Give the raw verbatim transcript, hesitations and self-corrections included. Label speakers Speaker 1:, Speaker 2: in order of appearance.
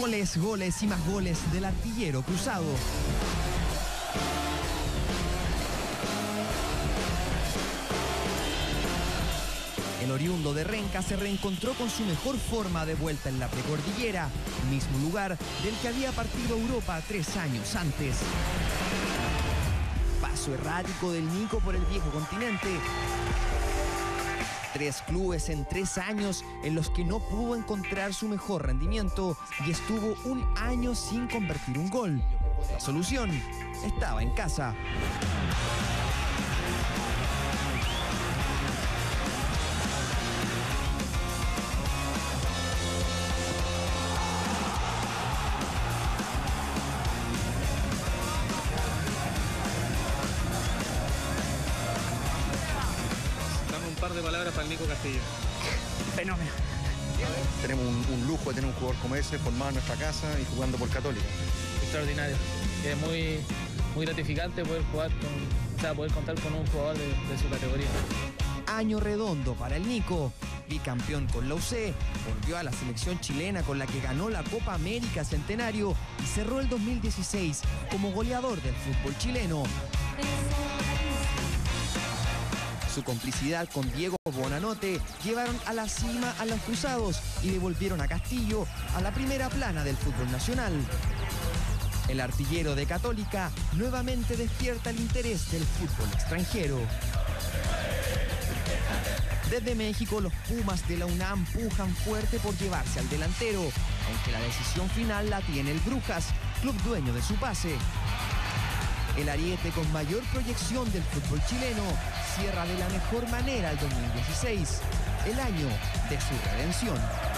Speaker 1: Goles, goles y más goles del artillero cruzado. El oriundo de Renca se reencontró con su mejor forma de vuelta en la precordillera, mismo lugar del que había partido a Europa tres años antes. Paso errático del Nico por el viejo continente. Tres clubes en tres años en los que no pudo encontrar su mejor rendimiento y estuvo un año sin convertir un gol. La solución estaba en casa.
Speaker 2: De palabras para el Nico Castillo.
Speaker 3: Fenómeno.
Speaker 4: Tenemos un, un lujo de tener un jugador como ese formado en nuestra casa y jugando por Católica.
Speaker 3: Extraordinario. Es muy, muy gratificante poder jugar con, o sea, poder contar con un jugador de, de su categoría.
Speaker 1: Año redondo para el Nico. Bicampeón con la U C, volvió a la selección chilena con la que ganó la Copa América Centenario y cerró el dos mil dieciséis como goleador del fútbol chileno. Su complicidad con Diego Bonanote llevaron a la cima a los cruzados y devolvieron a Castillo a la primera plana del fútbol nacional. El artillero de Católica nuevamente despierta el interés del fútbol extranjero. Desde México, los Pumas de la UNAM pujan fuerte por llevarse al delantero, aunque la decisión final la tiene el Brujas, club dueño de su pase. El ariete con mayor proyección del fútbol chileno cierra de la mejor manera el dos mil dieciséis, el año de su redención.